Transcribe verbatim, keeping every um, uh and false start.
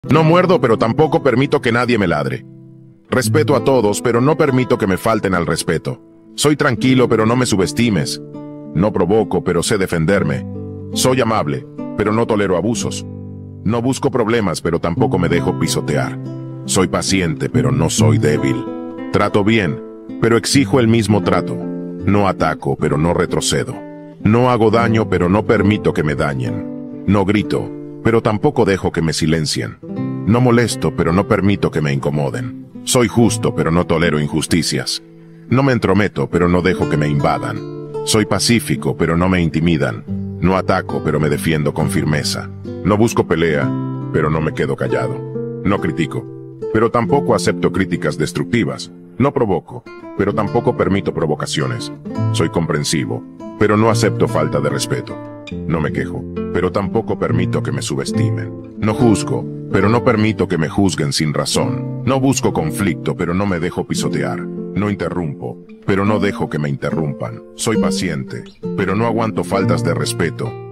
No muerdo, pero tampoco permito que nadie me ladre. Respeto a todos, pero no permito que me falten al respeto. Soy tranquilo, pero no me subestimes. No provoco, pero sé defenderme. Soy amable, pero no tolero abusos. No busco problemas, pero tampoco me dejo pisotear. Soy paciente, pero no soy débil. Trato bien, pero exijo el mismo trato. No ataco, pero no retrocedo. No hago daño, pero no permito que me dañen. No grito, pero tampoco dejo que me silencien. No molesto, pero no permito que me incomoden. Soy justo, pero no tolero injusticias. No me entrometo, pero no dejo que me invadan. Soy pacífico, pero no me intimidan. No ataco, pero me defiendo con firmeza. No busco pelea, pero no me quedo callado. No critico, pero tampoco acepto críticas destructivas. No provoco, pero tampoco permito provocaciones. Soy comprensivo, pero no acepto falta de respeto. No me quejo, pero tampoco permito que me subestimen. No juzgo, pero no permito que me juzguen sin razón. No busco conflicto, pero no me dejo pisotear. No interrumpo, pero no dejo que me interrumpan. Soy paciente, pero no aguanto faltas de respeto.